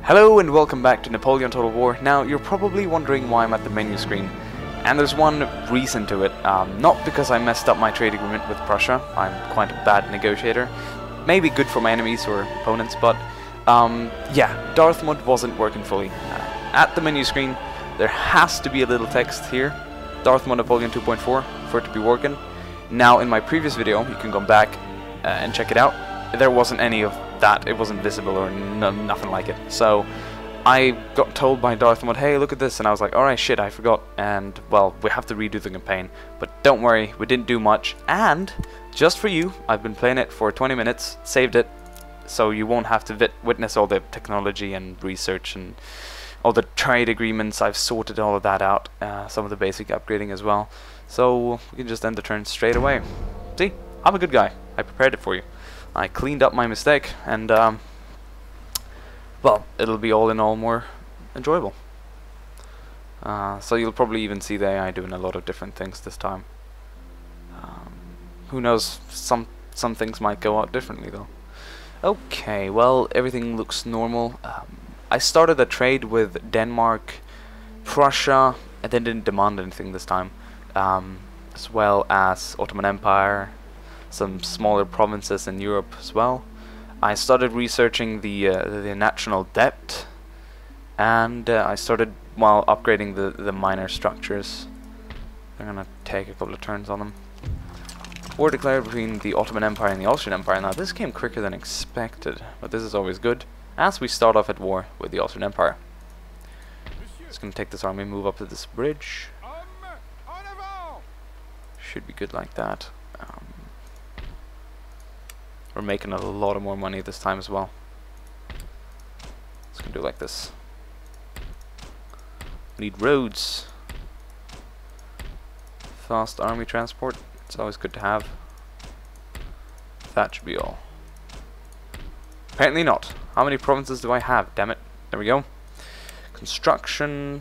Hello and welcome back to Napoleon Total War. Now you're probably wondering why I'm at the menu screen, and there's one reason to it. Not because I messed up my trade agreement with Prussia. I'm quite a bad negotiator. Maybe good for my enemies or opponents, but yeah, Dartmouth wasn't working fully. At the menu screen there has to be a little text here, Dartmouth Napoleon 2.4, for it to be working. Now in my previous video, you can go back and check it out, there wasn't any of that, it wasn't visible or nothing like it. So I got told by Dartmouth, hey, look at this, and I was like, alright, shit, I forgot, and well, we have to redo the campaign. But don't worry, we didn't do much, and just for you, I've been playing it for 20 minutes, saved it, so you won't have to witness all the technology and research and all the trade agreements. I've sorted all of that out, some of the basic upgrading as well, so we can just end the turn straight away. See, I'm a good guy, I prepared it for you. I cleaned up my mistake, and well, it'll be all in all more enjoyable. So you'll probably even see the AI doing a lot of different things this time. Who knows, some things might go out differently though. Okay, well, everything looks normal. I started a trade with Denmark, Prussia, and then didn't demand anything this time, as well as Ottoman Empire, some smaller provinces in Europe as well. I started researching the national debt, and I started upgrading the minor structures. I'm gonna take a couple of turns on them. War declared between the Ottoman Empire and the Austrian Empire. Now this came quicker than expected, but this is always good, as we start off at war with the Austrian Empire. Just gonna take this army, move up to this bridge. Should be good like that. We're making a lot of more money this time as well. Just gonna do it like this. We need roads. Fast army transport. It's always good to have. That should be all. Apparently not. How many provinces do I have? Damn it. There we go. Construction.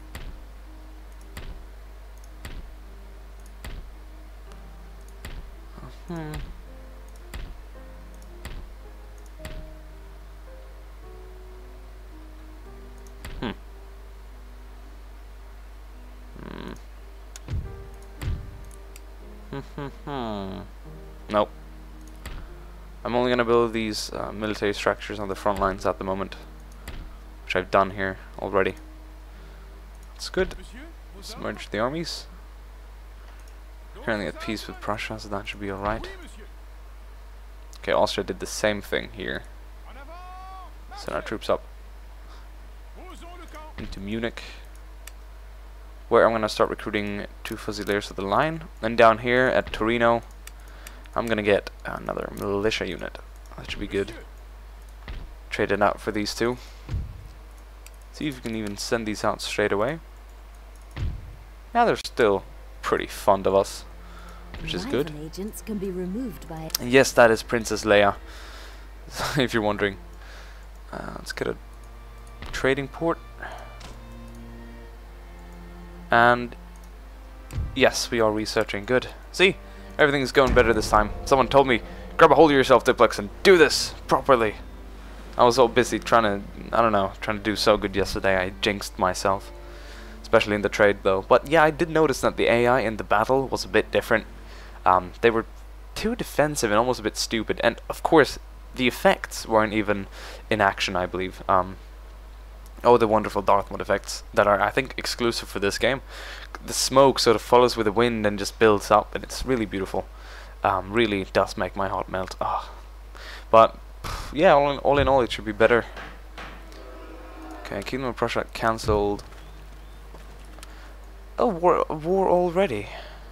Nope. I'm only gonna build these military structures on the front lines at the moment, which I've done here already. It's good. Let's merge the armies. Currently at peace with Prussia, so that should be alright. Okay, Austria did the same thing here. Send our troops up into Munich, where I'm gonna start recruiting 2 Fusiliers of the line. And down here at Torino, I'm gonna get another militia unit. That should be good. Trade it out for these 2. See if we can even send these out straight away. Yeah, they're still pretty fond of us, which is good. Agents can be removed by Yes, that is Princess Leia, if you're wondering. Let's get a trading port. And yes, we are researching. Good. See, everything's going better this time. Someone told me, grab a hold of yourself, Diplex, and do this properly. I was so busy trying to do so good yesterday, I jinxed myself. Especially in the trade though. But yeah, I did notice that the AI in the battle was a bit different. They were too defensive and almost a bit stupid. And of course, the effects weren't even in action, I believe. Oh, the wonderful Dartmouth effects that are, I think, exclusive for this game. The smoke sort of follows with the wind and just builds up, and it's really beautiful. Really does make my heart melt. Oh. But yeah, all in all, it should be better. Okay, Kingdom of Prussia cancelled. Oh, war already.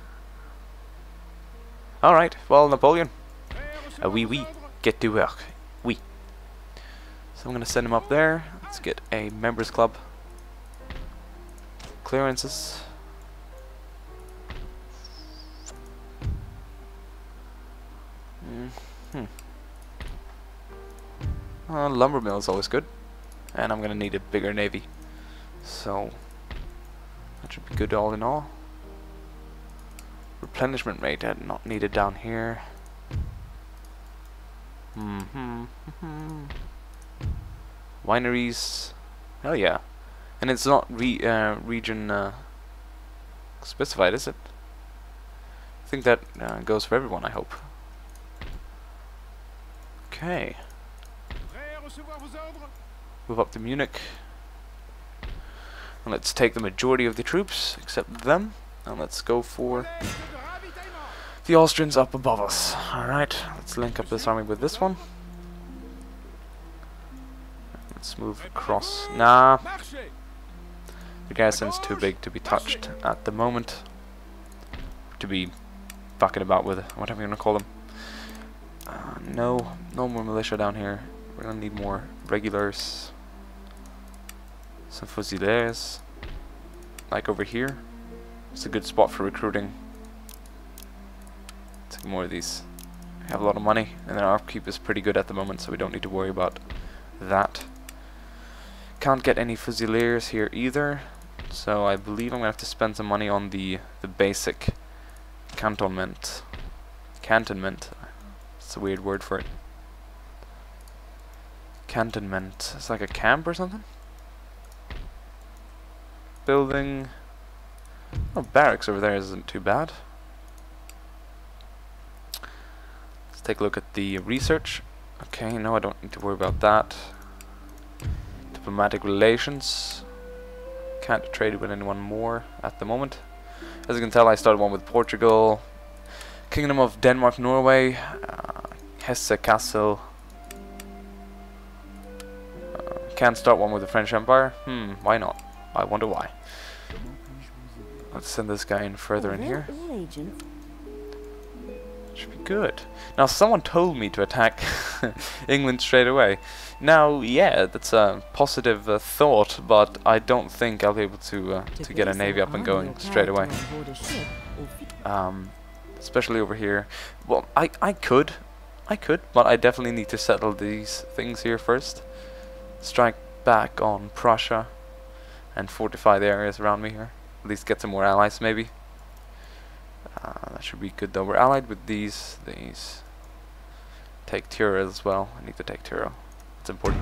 Alright, well, Napoleon. Oui, get to work. Oui. So I'm gonna send him up there. Let's get a members club. Clearances. Lumber mill is always good. And I'm gonna need a bigger navy. So that should be good all in all. Replenishment rate not needed down here. Wineries. Hell yeah. And it's not region specified, is it? I think that goes for everyone, I hope. Okay. Move up to Munich. And let's take the majority of the troops, except them. And let's go for the Austrians up above us. Alright, let's link up this army with this one. Let's move across. Nah. The garrison's too big to be touched at the moment. To be fucking about with, whatever you want to call them. No more militia down here. We're gonna need more regulars. Some fusiliers. Like over here. It's a good spot for recruiting. Take more of these. We have a lot of money, and our upkeep is pretty good at the moment, so we don't need to worry about that. Can't get any fusiliers here either, so I believe I'm gonna have to spend some money on the basic cantonment. Cantonment. It's a weird word for it. Cantonment. It's like a camp or something? Building. Oh, barracks over there isn't too bad. Let's take a look at the research. Okay, no, I don't need to worry about that. Diplomatic relations. Can't trade with anyone more at the moment. As you can tell, I started one with Portugal, Kingdom of Denmark, Norway, Hesse Castle. Can't start one with the French Empire. Why not? I wonder why. Let's send this guy in further in here. Should be good. Now, someone told me to attack England straight away. Now, yeah, that's a positive thought, but I don't think I'll be able to get a navy up and going straight away. Especially over here. Well, I could, but I definitely need to settle these things here first. Strike back on Prussia and fortify the areas around me here. At least get some more allies, maybe. That should be good though. We're allied with these. Take Tyrol as well. I need to take Tyrol. It's important.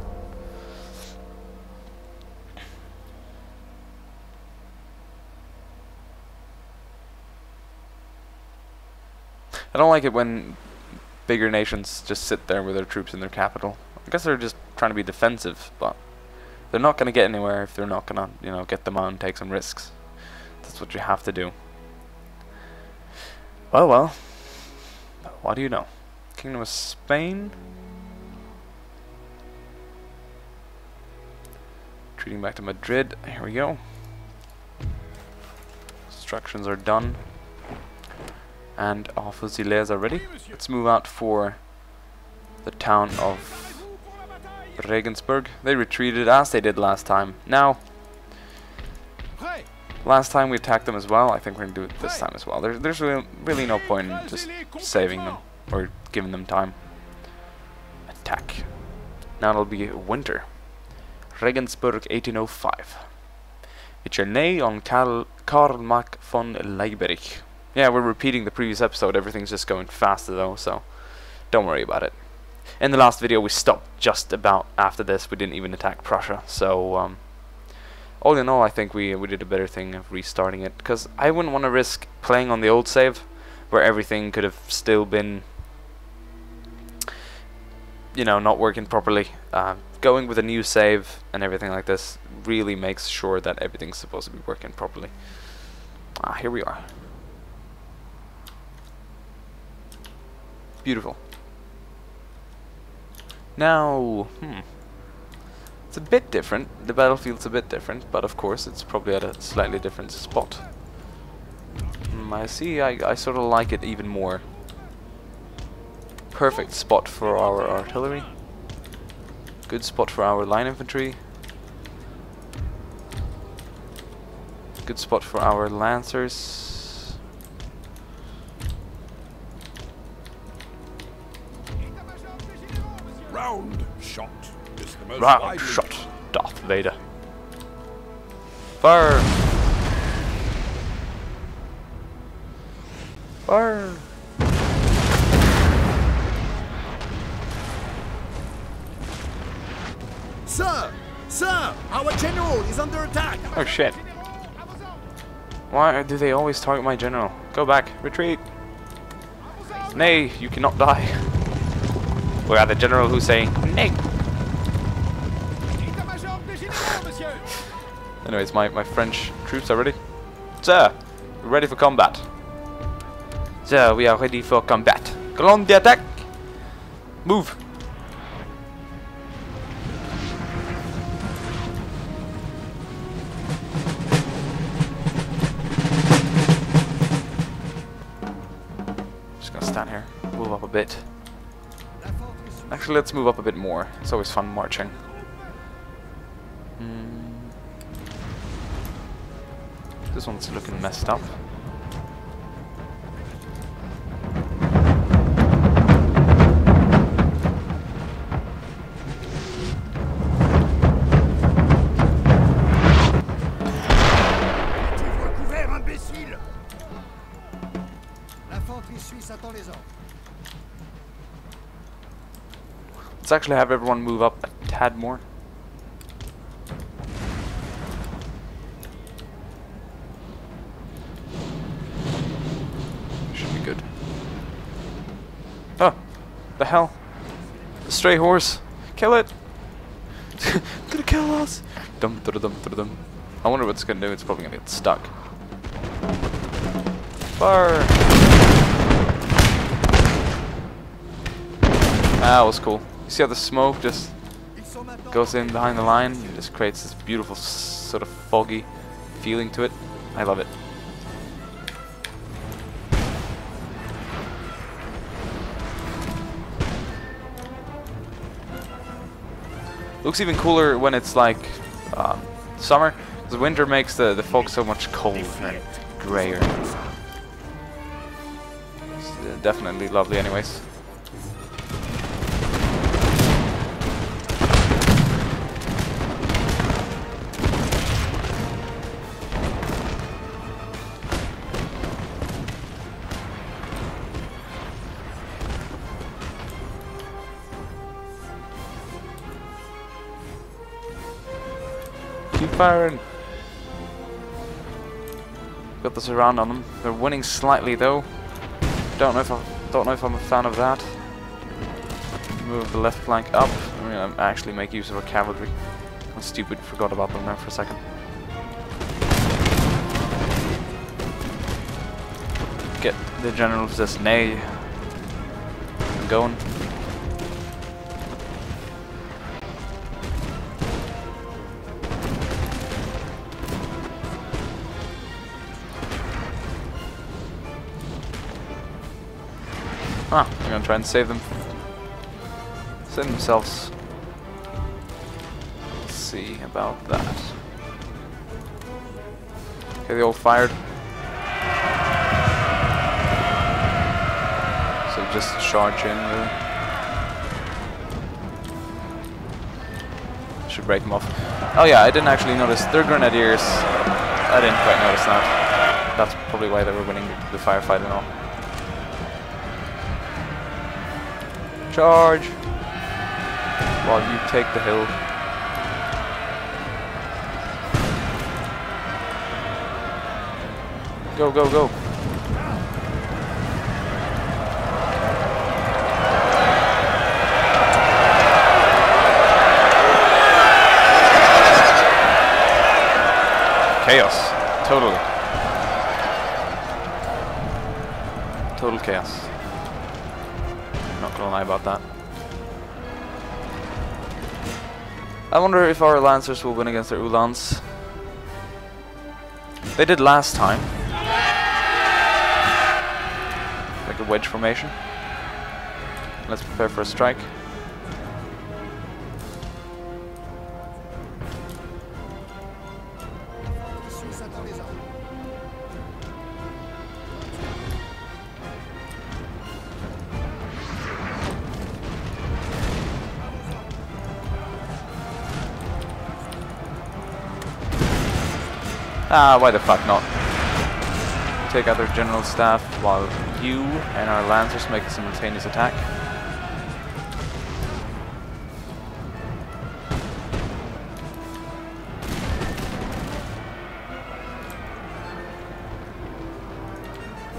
I don't like it when bigger nations just sit there with their troops in their capital. I guess they're just trying to be defensive, but they're not going to get anywhere if they're not going to, you know, get them out and take some risks. That's what you have to do. Well, what do you know? Kingdom of Spain. Retreating back to Madrid. Here we go. Instructions are done. And our fusiliers are ready. Let's move out for the town of Regensburg. They retreated as they did last time. Now, last time we attacked them as well. I think we're going to do it this time as well. There's really no point in just saving them or giving them time. Attack. Now it'll be winter. Regensburg 1805. It's your nay on Karl Mack von Leiberich. Yeah, we're repeating the previous episode. Everything's just going faster though, so don't worry about it. In the last video we stopped just about after this. We didn't even attack Prussia, so all in all I think we did a better thing of restarting it, because I wouldn't want to risk playing on the old save where everything could have still been, you know, not working properly. Going with a new save and everything like this really makes sure that everything's supposed to be working properly. Here we are. Beautiful. Now, it's a bit different. The battlefield's a bit different, but of course it's probably at a slightly different spot. I see. I sort of like it even more. Perfect spot for our artillery. Good spot for our line infantry. Good spot for our lancers. Round shot is the most Round shot, Darth Vader. Fire! Fire! Sir! Sir! Our general is under attack! Oh shit. Why do they always target my general? Go back. Retreat. Nay, you cannot die. We are the General Hussein. Nay. Anyways, my French troops are ready. Sir, we're ready for combat. Sir, we are ready for combat. Go on the attack. Move. Just gonna stand here. Move up a bit. Actually, let's move up a bit more. It's always fun marching. This one's looking messed up. Let's actually have everyone move up a tad more. Should be good. Oh, the hell! The stray horse! Kill it! It's gonna kill us! Dum dum dum dum dum. I wonder what it's gonna do. It's probably gonna get stuck. Fire! That was cool. You see how the smoke just goes in behind the line and just creates this beautiful sort of foggy feeling to it. I love it. Looks even cooler when it's like summer, because winter makes the fog so much colder and grayer. It's definitely lovely anyways. Keep firing. Got the surround on them. They're winning slightly though. Don't know if I'm a fan of that. Move the left flank up. I'm gonna actually make use of our cavalry. I'm stupid. Forgot about them there for a second. Get the general says nay. I'm going. Ah, they're gonna try and save them. Save themselves. Let's see about that. Okay, they all fired. So just charge in, really. Should break them off. Oh yeah, I didn't actually notice. They're grenadiers. I didn't quite notice that. That's probably why they were winning the firefight and all. Charge! While you take the hill. Go, go, go! Chaos. Totally. Total chaos. Not gonna lie about that. I wonder if our Lancers will win against their Uhlans. They did last time. Like a wedge formation. Let's prepare for a strike. Ah, why the fuck not? Take out their general staff while you and our Lancers make a simultaneous attack.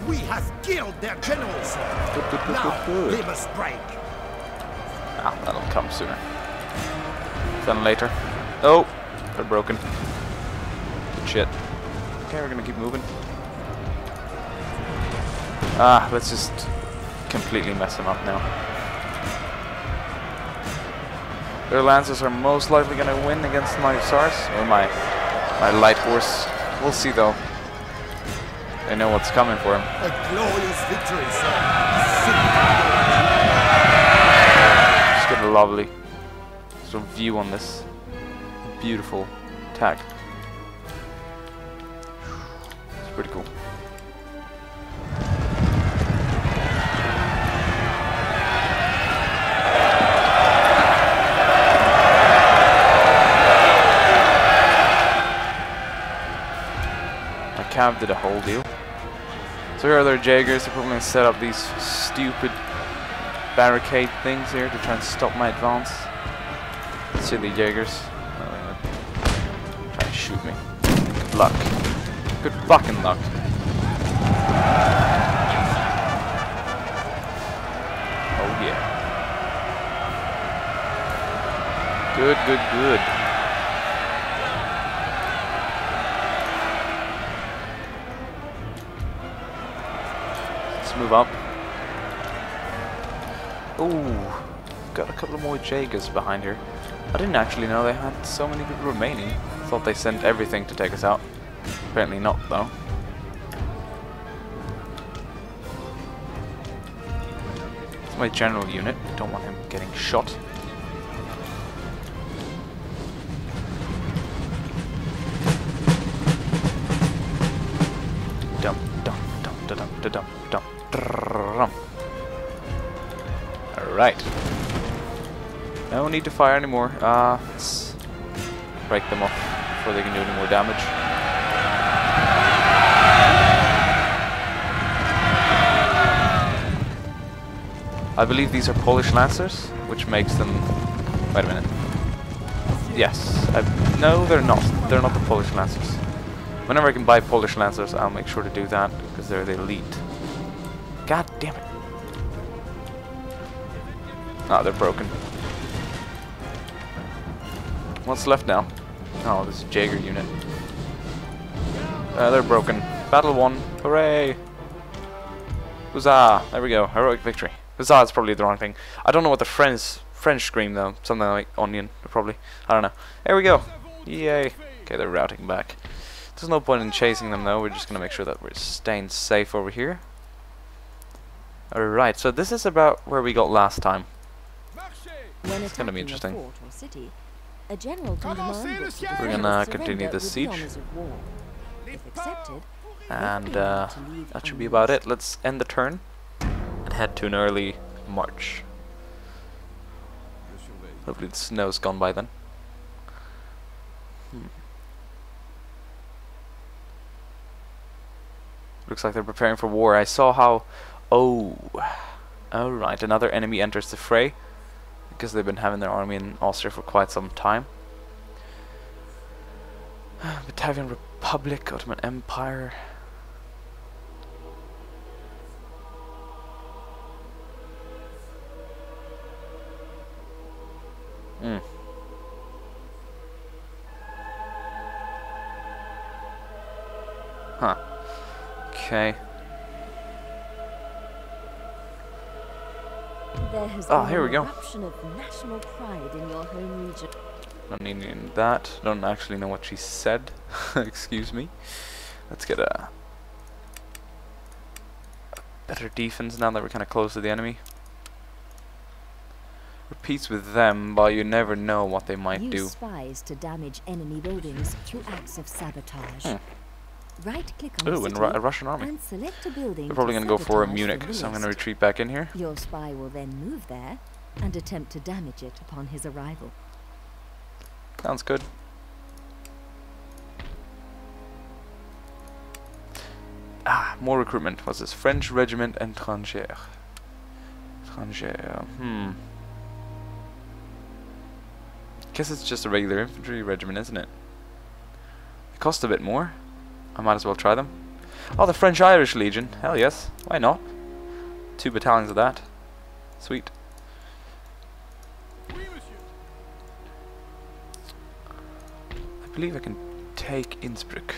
We have killed their general, sir. Good, good, good, Now, good, they good. must break. Ah, that'll come sooner than later. Oh, they're broken. Good shit. Okay, we're gonna keep moving. Ah, let's just completely mess them up now. Their lancers are most likely gonna win against my hussars or my light horse. We'll see though. They know what's coming for them. A glorious victory, sir. Just get a lovely sort of view on this beautiful attack. It's pretty cool. Cav did a whole deal. So here are their Jaegers. They're probably going to set up these stupid barricade things here to try and stop my advance. Silly Jaegers. Try to shoot me. Good luck. Good fucking luck. Oh yeah. Good, good, good. Move up. Ooh, got a couple of more Jaegers behind here. I didn't actually know they had so many people remaining. Thought they sent everything to take us out. Apparently not, though. It's my general unit. Don't want him getting shot. Dump, dump, dump, dump, dump, dump. Alright. No need to fire anymore. Let's break them off before they can do any more damage. I believe these are Polish Lancers, which makes them... Wait a minute. Yes. No, they're not. They're not the Polish Lancers. Whenever I can buy Polish Lancers, I'll make sure to do that, because they're the elite. God damn it. Ah, they're broken. What's left now? Oh, this Jaeger unit. They're broken. Battle won. Hooray! Huzzah! There we go. Heroic victory. Huzzah is probably the wrong thing. I don't know what the French scream though. Something like onion, probably. I don't know. There we go. Yay. Okay, they're routing back. There's no point in chasing them though. We're just gonna make sure that we're staying safe over here. Alright, so this is about where we got last time. When It's gonna be attacking a interesting. fort or city, a general can demand that the We're defenders gonna surrender continue the with siege. honours of war. If accepted, And they are to leave that should be unused. about it. Let's end the turn and head to an early march. Hopefully the snow's gone by then. Looks like they're preparing for war. I saw how... Oh. Alright, another enemy enters the fray. Because they've been having their army in Austria for quite some time. Batavian Republic, Ottoman Empire. Huh. Okay. There has Oh, been here we an go. eruption of national pride in your home region. Don't need any of that. Don't actually know what she said. Excuse me. Let's get a better defense now that we're kind of close to the enemy. Repeats with them, but you never know what they might Use do. spies to damage enemy buildings through acts of sabotage. Right-click on Ooh, the and city a Russian army. and select a building. They're probably to going to go for sabotage Munich, from the so I'm going to list. retreat back in here. Your spy will then move there and attempt to damage it upon his arrival. Sounds good. Ah, more recruitment. What's this? French Regiment Étranger. Étranger. Guess it's just a regular infantry regiment, isn't it? It costs a bit more. I might as well try them. Oh, the French-Irish Legion. Hell yes. Why not? 2 battalions of that. Sweet. I believe I can take Innsbruck.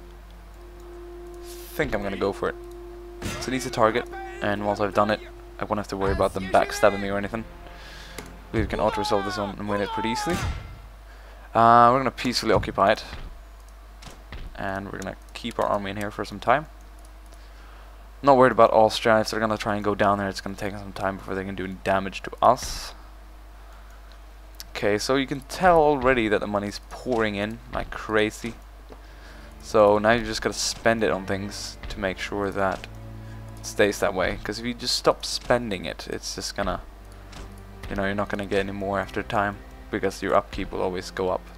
Think I'm gonna go for it. It's an easy target, and once I've done it, I won't have to worry about them backstabbing me or anything. I believe we can auto-resolve this one and win it pretty easily. We're gonna peacefully occupy it, and we're gonna keep our army in here for some time. Not worried about Austria. If they're gonna try and go down there, it's gonna take some time before they can do any damage to us. Okay, so you can tell already that the money's pouring in like crazy. So now you just gotta spend it on things to make sure that it stays that way. Because if you just stop spending it, it's just gonna, you know, you're not gonna get any more after time, because your upkeep will always go up.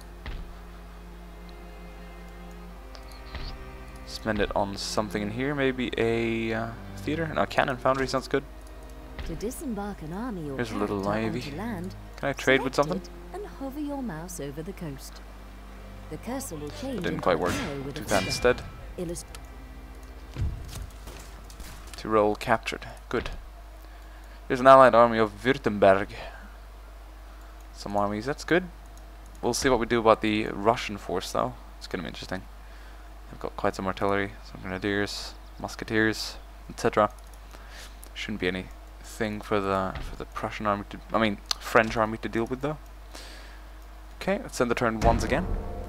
Spend it on something in here, maybe a theater? No, cannon foundry sounds good. To disembark an army or Here's a little character navy. onto land, Can I trade with something? select it and hover your mouse over the coast. The cursor will change. It didn't into quite an work. arrow with a Do that figure. instead. To roll captured. Good. Here's an allied army of Württemberg. Some armies, that's good. We'll see what we do about the Russian force though. It's gonna be interesting. They've got quite some artillery, some grenadiers, musketeers, etc. Shouldn't be anything for the Prussian army to, I mean French army to deal with though. Okay, let's send the turn once again.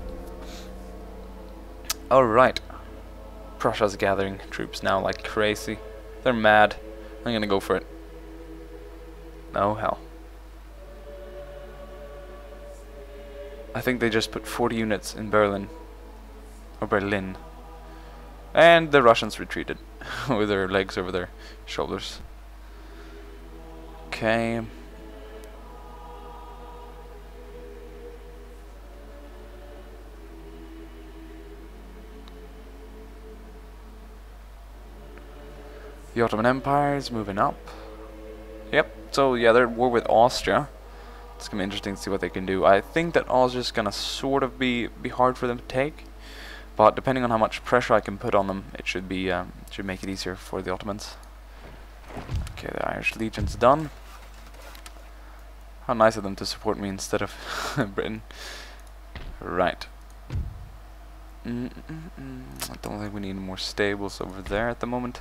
Alright. Prussia's gathering troops now like crazy. They're mad. I'm gonna go for it. Oh hell. I think they just put 40 units in Berlin. Or Berlin. And the Russians retreated. With their legs over their shoulders. Okay. The Ottoman Empire is moving up. Yep, so yeah, they're at war with Austria. It's gonna be interesting to see what they can do. I think that Austria's gonna sort of be hard for them to take, but depending on how much pressure I can put on them, it should be should make it easier for the Ottomans. Okay, the Irish Legion's done. How nice of them to support me instead of Britain. Right. I don't think we need more stables over there at the moment.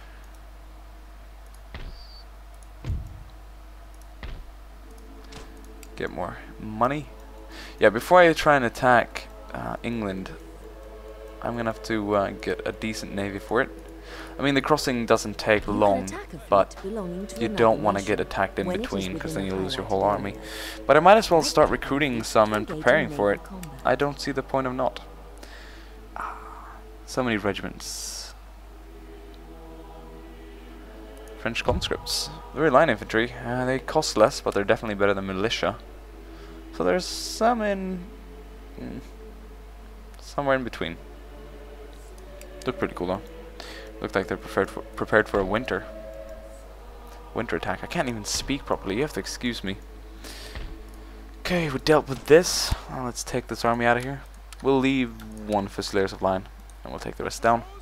Get more money. Yeah, before I try and attack England, I'm gonna have to get a decent navy for it. I mean, the crossing doesn't take long, but you don't want to get attacked in between, because then you lose your whole army. But I might as well start recruiting some and preparing for it. I don't see the point of not. So many regiments. French conscripts. They're line infantry. They cost less, but they're definitely better than militia. So there's some in... somewhere in between. Look pretty cool though. Look like they're prepared for a winter attack. I can't even speak properly, you have to excuse me. Okay, we dealt with this. Well, let's take this army out of here. We'll leave 1 Fusiliers of line, and we'll take the rest down.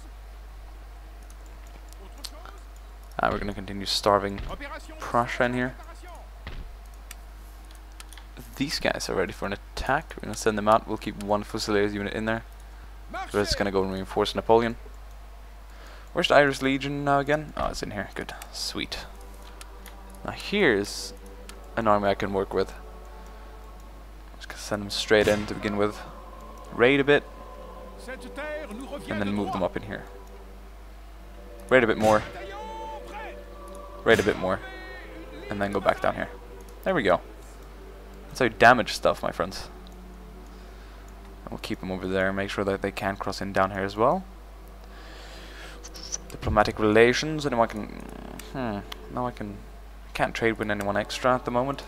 We're gonna continue starving Prussia in here. These guys are ready for an attack. We're gonna send them out. We'll keep 1 Fusiliers unit in there. The rest is gonna go and reinforce Napoleon. Where's the Irish Legion now again? Oh, it's in here. Good. Sweet. Now here's an army I can work with. Just gonna send them straight in to begin with. Raid a bit. And then move them up in here. Raid a bit more. Raid a bit more. And then go back down here. There we go. That's how you damage stuff, my friends. And we'll keep them over there and make sure that they can't cross in down here as well. Diplomatic relations. Anyone can... No, I can't trade with anyone extra at the moment.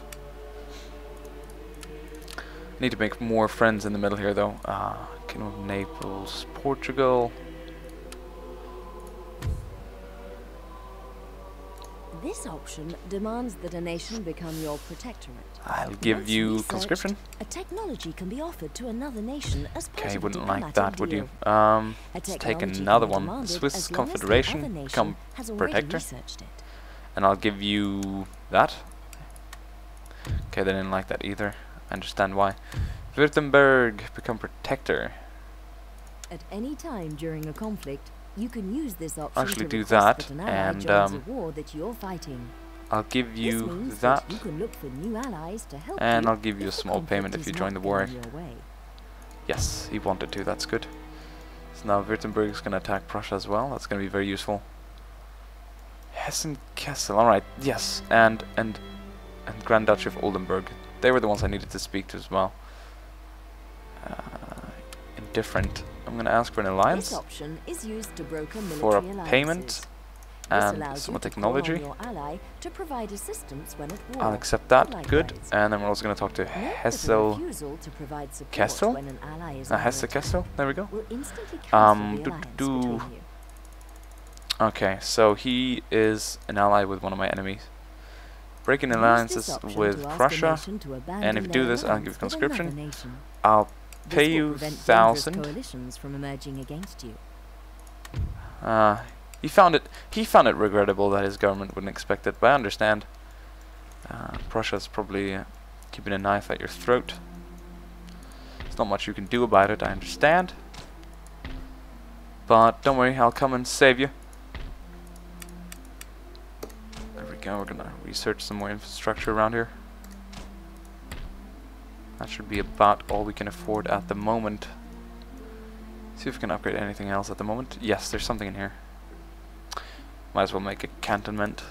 Need to make more friends in the middle here, though. Kingdom of Naples, Portugal. This option demands that a nation become your protectorate. I'll give Once you researched, conscription. A technology can be offered to another nation as part Okay, you of a wouldn't like diplomatic that, would you? deal. Let's take Technology can another be one. demanded Swiss as long as the Confederation, other nation become has already protector. researched it. And I'll give you that. Okay, they didn't like that either. I understand why. Württemberg, become protector. At any time during a conflict, you can use this option Actually to do request that, an ally and, joins a war that you're fighting. I'll give This you means that. you can look for new allies to help And you I'll give you a if the small payment conflict if you is join not the war. going your way. Yes, he wanted to, that's good. So now Württemberg is going to attack Prussia as well. That's going to be very useful. Hessen Kessel, alright, yes. And Grand Duchy of Oldenburg. They were the ones I needed to speak to as well. Indifferent. I'm going to ask for an alliance. This option is used to broker For a military payment alliances. This and allows some you to technology. call on your ally to provide assistance when at war. I'll accept that, good. Likewise. And then we're also going to talk to Note that a Hessel refusal to provide support Kessel? when an ally is Hesse under Kessel, there we go. will instantly cancel the do- alliance do- between you. Okay, so he is an ally with one of my enemies. Breaking Use this alliances option with to ask a Prussia. nation to abandon And if you do their this, I'll alliance give you with another conscription. nation. I'll This pay will you prevent dangerous 1,000. coalitions from emerging against you. He found it regrettable that his government wouldn't expect it, but I understand. Prussia's probably keeping a knife at your throat. There's not much you can do about it, I understand. But don't worry, I'll come and save you. There we go, we're gonna research some more infrastructure around here. That should be about all we can afford at the moment. See if we can upgrade anything else at the moment. Yes, there's something in here. Might as well make a cantonment.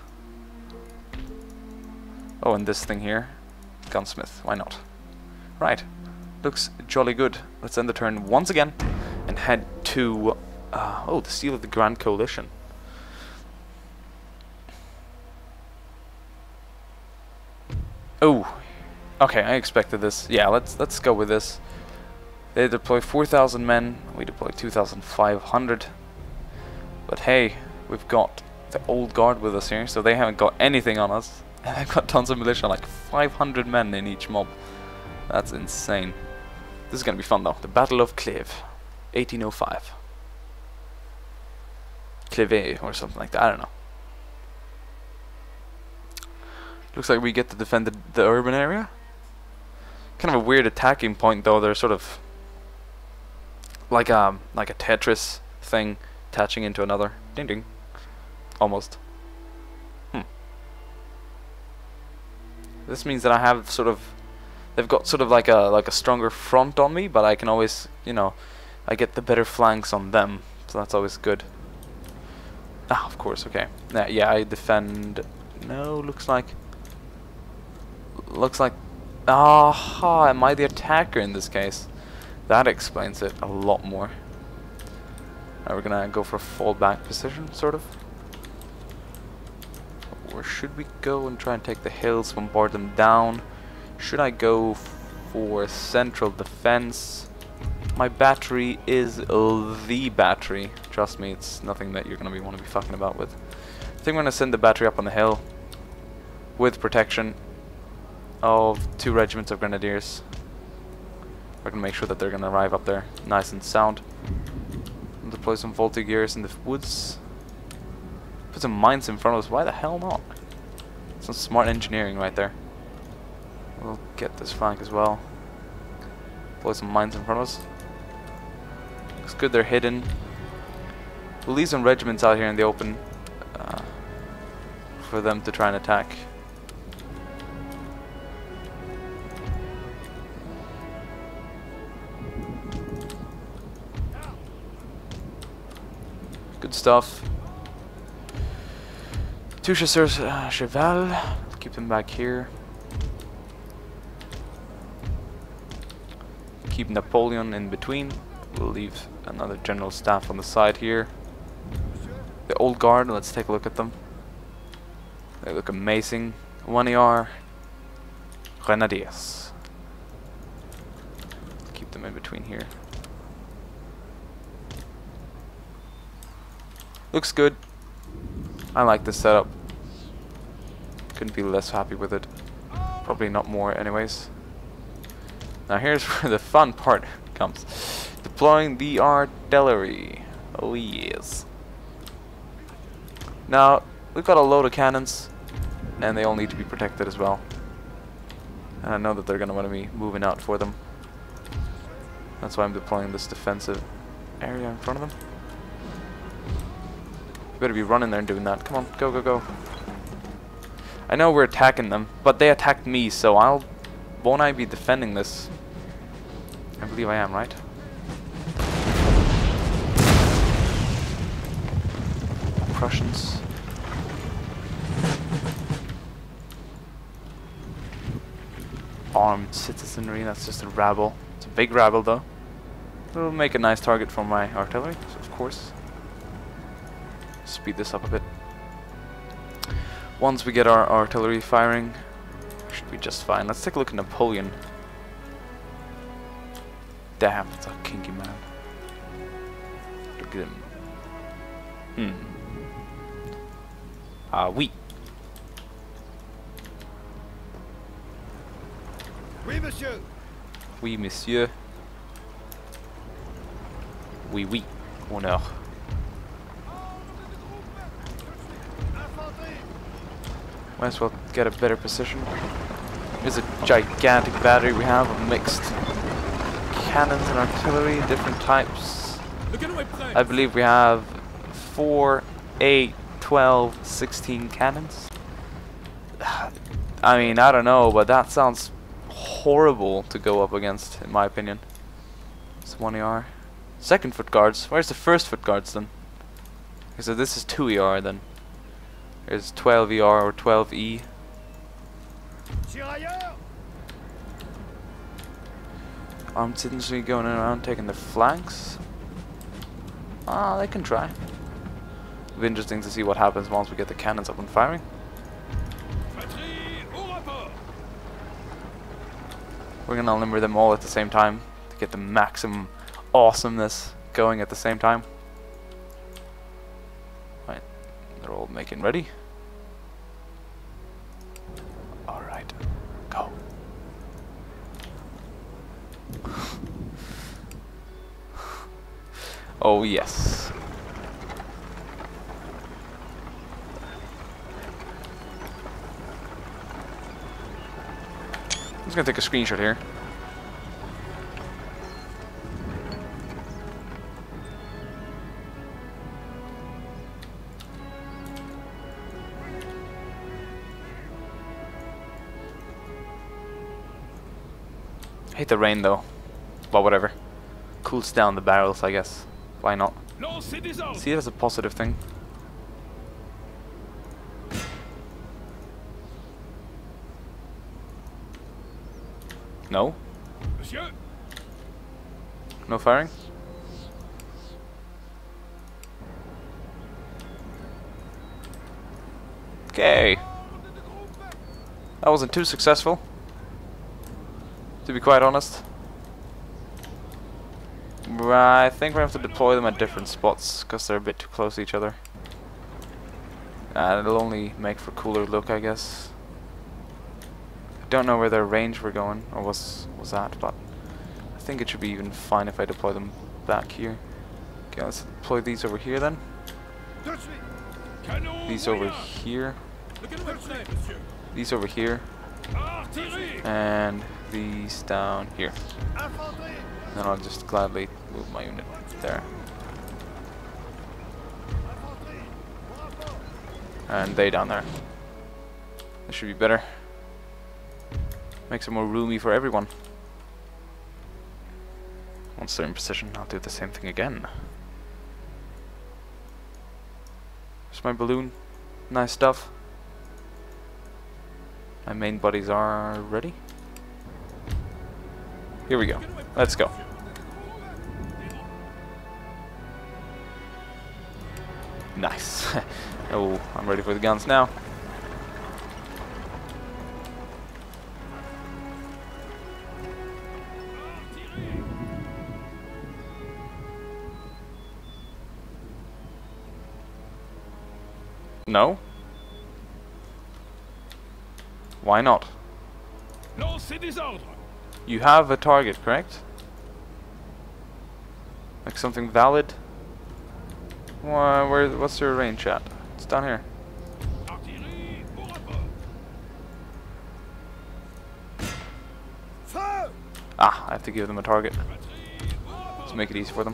Oh, and this thing here. Gunsmith, why not? Right, looks jolly good. Let's end the turn once again and head to oh, the seal of the Grand Coalition. Oh, okay, I expected this. Yeah, let's go with this. They deploy 4,000 men, we deploy 2,500. But hey, we've got the old guard with us here, so they haven't got anything on us. And they've got tons of militia, like 500 men in each mob. That's insane. This is gonna be fun though. The Battle of Cleve, 1805. Cleve or something like that, I don't know. Looks like we get to defend the urban area. Kind of a weird attacking point though. They're sort of like a Tetris thing attaching into another. Ding ding. Almost. This means that I have sort of, they've got sort of like a stronger front on me, but I can always, you know, I get the better flanks on them, so that's always good. Ah, of course, okay. Yeah, I defend. No, looks like. Aha, am I the attacker in this case? That explains it a lot more. Now we're gonna go for a fallback position, sort of. Or should we go and try and take the hills, bombard them down? Should I go for central defense? My battery is the battery. Trust me, it's nothing that you're gonna want to be fucking about with. I think I'm gonna send the battery up on the hill with protection of 2 regiments of grenadiers. We're gonna make sure that they're gonna arrive up there nice and sound. And deploy some voltigeurs in the woods. Put some mines in front of us. Why the hell not? Some smart engineering right there. We'll get this flank as well. Deploy some mines in front of us. Looks good, they're hidden. We'll leave some regiments out here in the open for them to try and attack. Good stuff. 2 chasseurs cheval. Keep them back here. Keep Napoleon in between. We'll leave another general staff on the side here. The old guard, let's take a look at them. They look amazing. 1 AR Grenadiers. Keep them in between here. Looks good. I like this setup. Couldn't be less happy with it. Probably not more anyways. Now here's where the fun part comes. Deploying the artillery. Oh yes. Now, we've got a load of cannons, and they all need to be protected as well. And I know that they're going to want to be moving out for them. That's why I'm deploying this defensive area in front of them. You better be running there and doing that. Come on, go, go, go. I know we're attacking them, but they attacked me, so won't I be defending this? I believe I am, right? Prussians. Armed citizenry, that's just a rabble. It's a big rabble though. It'll make a nice target for my artillery, so of course. Speed this up a bit. Once we get our artillery firing, should be just fine. Let's take a look at Napoleon. Damn, it's a kinky man. Look at him. Oui. Oui, monsieur. Oui, monsieur. Oui, oui. Honneur. Might as well get a better position. Here's a gigantic battery we have of mixed cannons and artillery, different types. I believe we have 4, 8, 12, 16 cannons. I mean, I don't know, but that sounds horrible to go up against, in my opinion. It's 1 ER. Second foot guards. Where's the first foot guards then? Okay, so this is 2 ER then. There's 12 ER or 12 E. Armed citizenry going around taking the flanks. Ah, they can try. It'll be interesting to see what happens once we get the cannons up and firing. We're gonna limber them all at the same time to get the maximum awesomeness going at the same time. Right, they're all making ready. Alright, go. Oh yes. I'm just gonna take a screenshot here. Hate the rain though, but whatever. Cools down the barrels, I guess. Why not? See it as a positive thing. No? No firing? Okay. That wasn't too successful, to be quite honest. I think we have to deploy them at different spots because they're a bit too close to each other. And it'll only make for cooler look, I guess. I don't know where their range we're going, or was at, but I think it should be even fine if I deploy them back here. Okay, let's deploy these over here then. These over here. These over here. And these down here. Then I'll just gladly move my unit there. And they down there. This should be better. Makes it more roomy for everyone. Once they're in position, I'll do the same thing again. There's my balloon. Nice stuff. My main buddies are ready. Here we go. Let's go. Nice. Oh, I'm ready for the guns now. No? Why not? You have a target, correct? Like something valid? What's your range at? It's down here. Ah, I have to give them a target. Let's make it easy for them.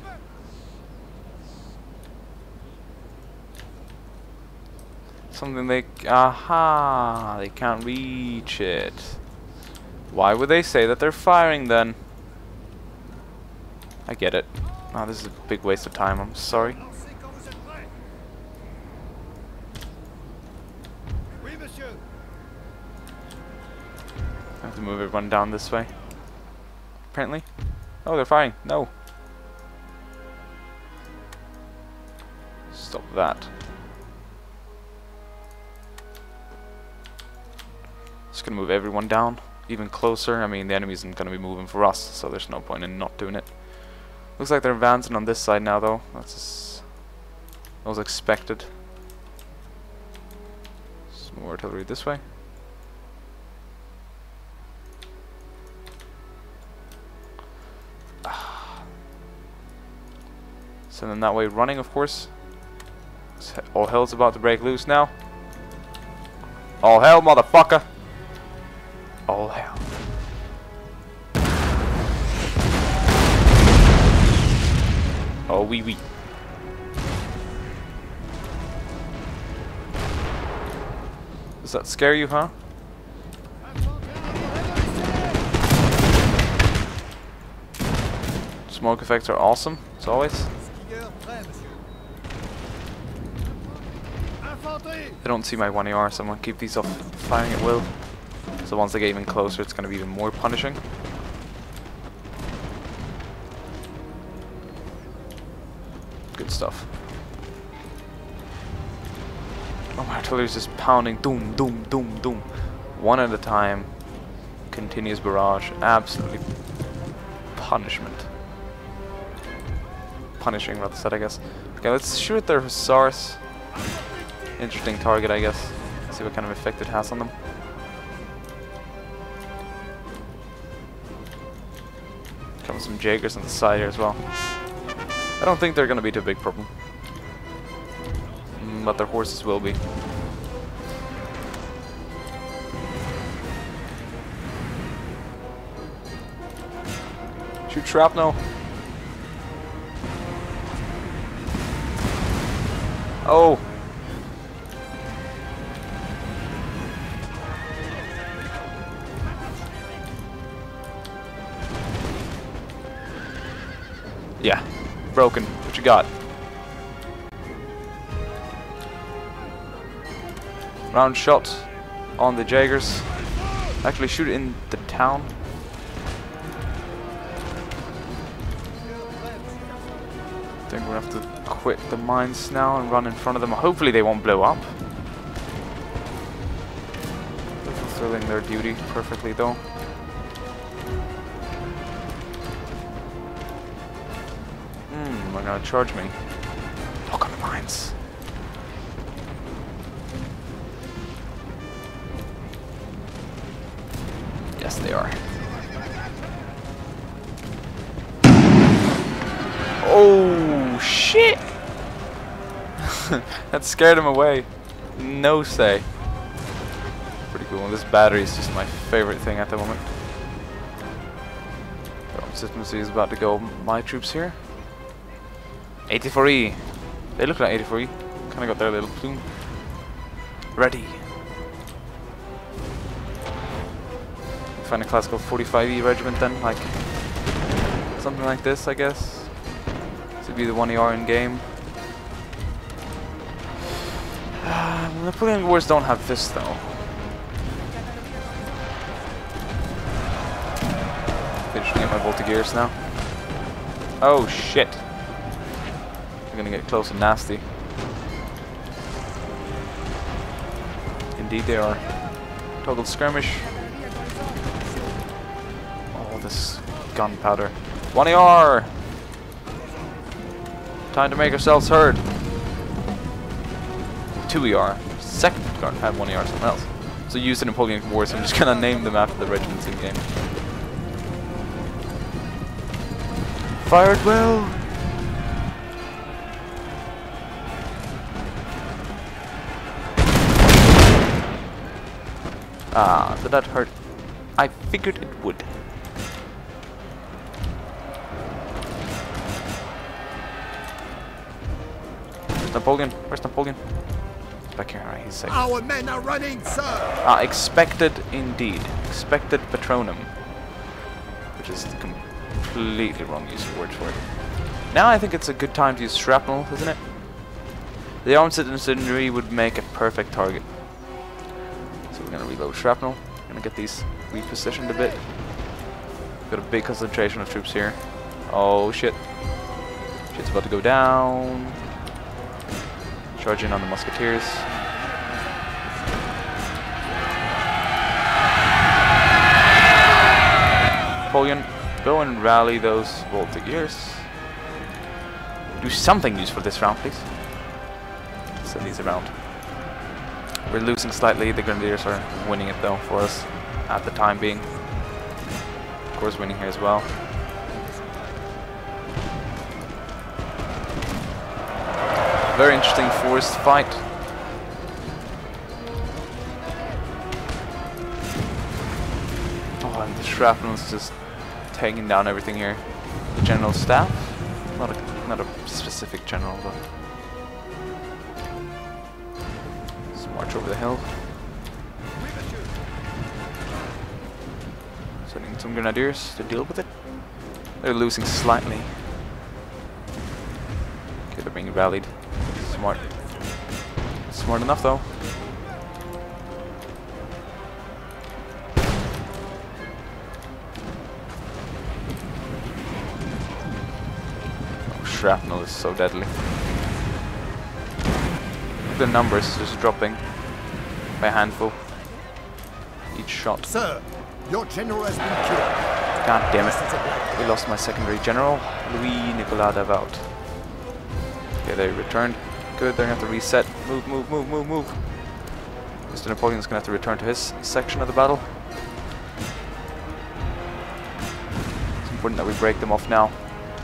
Something they... Aha! They can't reach it. Why would they say that they're firing then? I get it. Oh, this is a big waste of time, I'm sorry. I have to move everyone down this way. Apparently. Oh, they're firing. No. Stop that. Just gonna move everyone down even closer. I mean, the enemy isn't gonna be moving for us, so there's no point in not doing it. Looks like they're advancing on this side now, though. That was expected. Some more artillery this way. Send them that way, running, of course. All hell's about to break loose now. All hell, motherfucker! All hell. Oh, wee wee. Does that scare you, huh? Smoke effects are awesome, as always. I don't see my 1AR, so I'm gonna keep these off firing at will. So once they get even closer, it's gonna be even more punishing. Good stuff. Oh, my artillery's just pounding. Doom, doom, doom, doom. One at a time. Continuous barrage. Absolutely punishment. Punishing, rather said, I guess. Okay, let's shoot their hussars. Interesting target, I guess. See what kind of effect it has on them. Come with some Jaegers on the side here as well. I don't think they're gonna be too big problem. But their horses will be. Shoot shrapnel. Oh. Yeah. Broken. What you got? Round shot on the Jaegers. Actually shoot in the town. I think we'll have to quit the mines now and run in front of them. Hopefully they won't blow up. They're fulfilling their duty perfectly though. They're gonna charge me. Look on the mines. Yes, they are. Oh, shit! That scared him away. No say. Pretty cool. This battery is just my favorite thing at the moment. System C is about to go. My troops here. 84E. They look like 84E. Kind of got their little plume. Ready. Find a classical 45E regiment then, like something like this, I guess. To be the 1AR in game. Napoleon Wars don't have this though. Finishing up my Voltigears now. Oh shit. They're gonna get close and nasty. Indeed they are. Total skirmish. Oh, this gunpowder. 1AR! Time to make ourselves heard. 2ER. Second gun had 1AR something else. also used in Napoleon Wars, so I'm just gonna name them after the regiments in game. Fire at will! Ah, did that hurt? I figured it would. Where's Napoleon? Where's Napoleon? Back here, alright, he's safe. Our men are running, sir! Ah, expected indeed. Expected patronum. Which is the completely wrong use of words for it. Now I think it's a good time to use shrapnel, isn't it? The armed citizenry would make a perfect target. So we're gonna reload shrapnel. Gonna get these repositioned a bit. Got a big concentration of troops here. Oh shit. Shit's about to go down. Charge in on the musketeers. Napoleon, go and rally those volunteers. Do something useful this round, please. Send these around. We're losing slightly. The Grenadiers are winning it though for us at the time being. Of course, winning here as well. Very interesting forced fight. Oh, and the shrapnel is just taking down everything here. The general staff, not a specific general, but let's march over the hill. Sending some grenadiers to deal with it. They're losing slightly. Okay, they're being rallied. Smart. Smart enough though. Oh, shrapnel is so deadly. The numbers just dropping by a handful each shot. Sir, your general has been killed. God damn it. We lost my secondary general, Louis Nicolas Davout. Okay, they returned. Good, they're gonna have to reset. Move, move, move, move, move. Mr. Napoleon's gonna have to return to his section of the battle. It's important that we break them off now.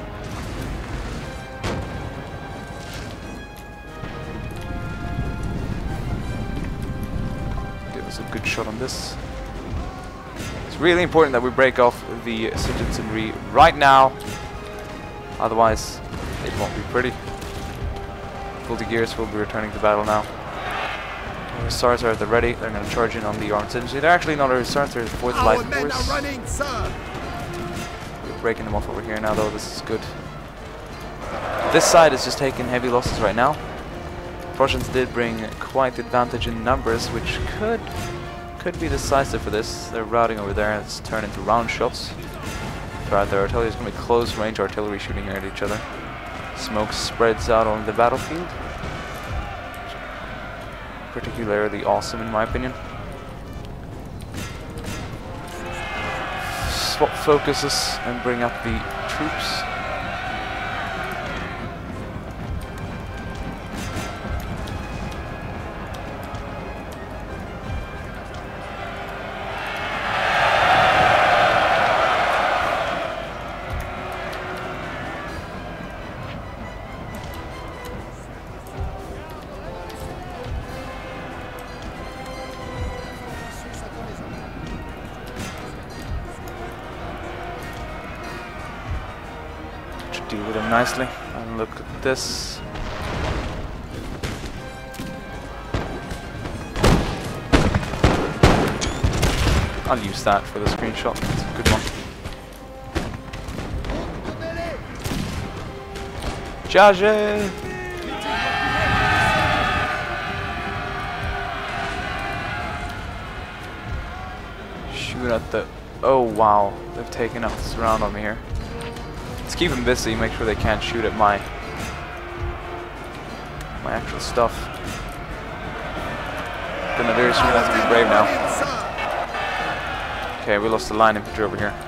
Give us a good shot on this. It's really important that we break off the citizenry right now. Otherwise, it won't be pretty. Gears will be returning to battle now. Our hussars are at the ready. They're going to charge in on the armed citizenry. They're actually not our hussars, they're 4th Light Force. Are running, sir. We're breaking them off over here now, though. This is good. This side is just taking heavy losses right now. Prussians did bring quite the advantage in numbers, which could be decisive for this. They're routing over there. It's turned into round shots. Right, their artillery is going to be close range artillery shooting here at each other. Smoke spreads out on the battlefield. Particularly awesome in my opinion. Swap focuses and bring up the troops. Deal with them nicely. And look at this. I'll use that for the screenshot. It's a good one. Charge! Shoot at the... Oh wow, they've taken out this round on me here. Let's keep them busy, make sure they can't shoot at my actual stuff. Grenadiers, you're gonna have to be brave now. Okay, we lost the line infantry over here.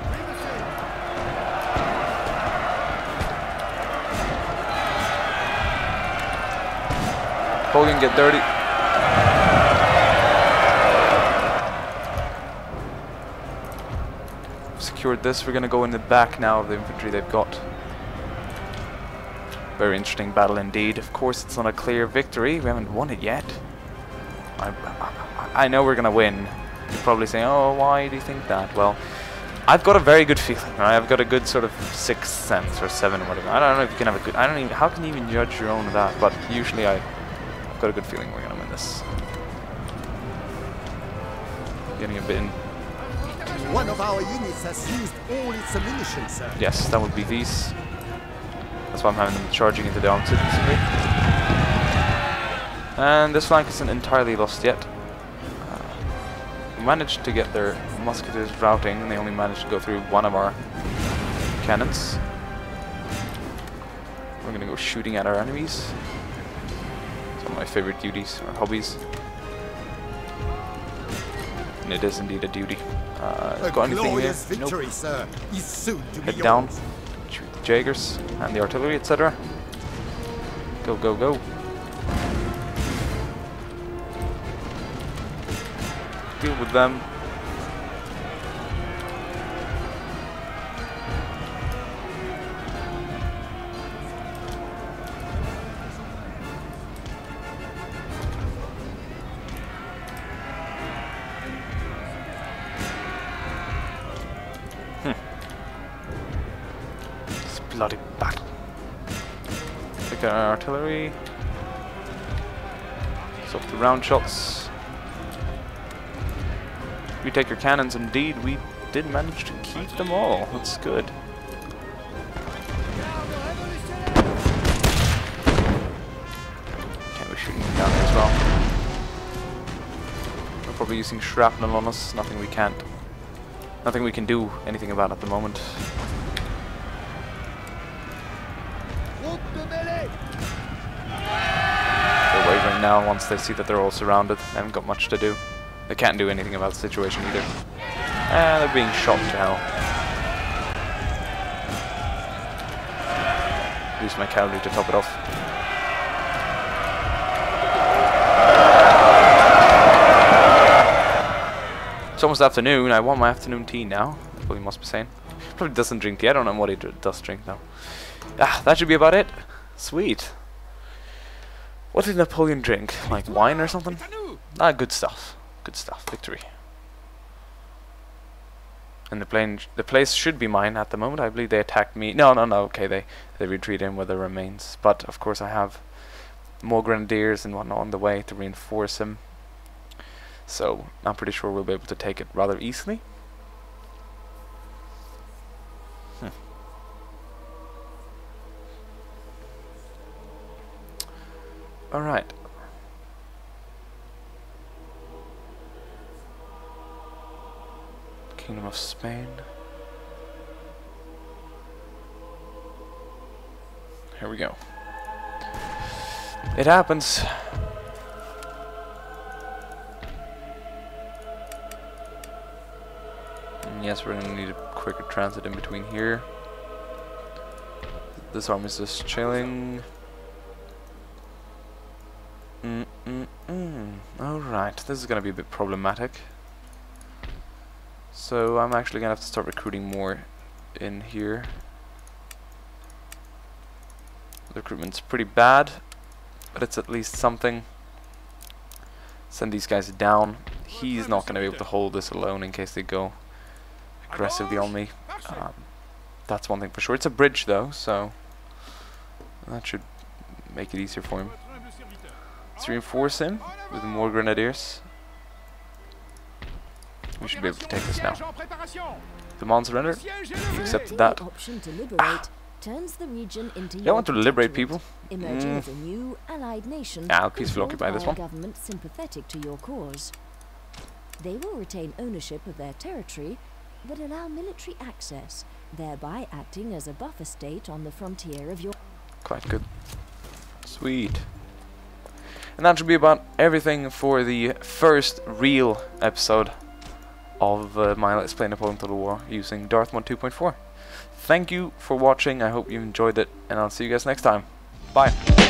Napoleon, get dirty. secured this. We're going to go in the back now of the infantry they've got. Very interesting battle indeed. Of course, it's not a clear victory. We haven't won it yet. I know we're going to win. You're probably saying, oh, why do you think that? Well, I've got a very good feeling. Right? I've got a good sort of sixth sense or seven or whatever. I don't know if you can have a good... I don't even... How can you even judge your own of that? But usually I've got a good feeling we're going to win this. Getting a bit in. One of our units has used all its ammunition, sir. Yes, that would be these. That's why I'm having them charging into the opposite infantry. And this flank isn't entirely lost yet. We managed to get their musketeers routing, and they only managed to go through one of our cannons. We're gonna go shooting at our enemies. It's one of my favorite duties, or hobbies. And it is indeed a duty. Got anything here? Victory, nope. sir, is soon to Head be down, yours. shoot the Jaegers and the artillery, etc. Go, go, go. Deal with them. Bloody battle. Take our artillery. Stop the round shots. We take your cannons, indeed. We did manage to keep them all. That's good. Okay, we're shooting them down here as well. We're probably using shrapnel on us. Nothing we can do anything about at the moment. They're wavering now once they see that they're all surrounded. They haven't got much to do. They can't do anything about the situation either. And they're being shot to hell. Use my cavalry to top it off. It's almost afternoon. I want my afternoon tea now. That's what he must be saying. Probably doesn't drink tea. I don't know what he does drink though. Ah, that should be about it. Sweet. What did Napoleon drink? Like wine or something? Ah, good stuff. Good stuff. Victory. And the place should be mine at the moment. I believe they attacked me. No. Okay, they retreat in with the remains. But of course I have more grenadiers and whatnot on the way to reinforce him. So I'm pretty sure we'll be able to take it rather easily. Alright. Kingdom of Spain. Here we go. It happens. And yes, we're gonna need a quicker transit in between here. This army's just chilling. Alright, this is gonna be a bit problematic. So I'm actually gonna have to start recruiting more in here. The recruitment's pretty bad, but it's at least something. Send these guys down. He's not gonna be able to hold this alone in case they go aggressively on me. That's one thing for sure. It's a bridge though, so that should make it easier for him. Let's reinforce him with more grenadiers. We should be able to take this now. Demand surrender. He accepted that. They want to liberate people. I'll peacefully occupy this one. Government sympathetic to your cause. They will retain ownership of their territory, but allow military access, thereby acting as a buffer state on the frontier of your... Quite good. Sweet. And that should be about everything for the first real episode of my Let's Play Napoleon Total War using Darth Mod 2.4. Thank you for watching. I hope you enjoyed it, and I'll see you guys next time. Bye.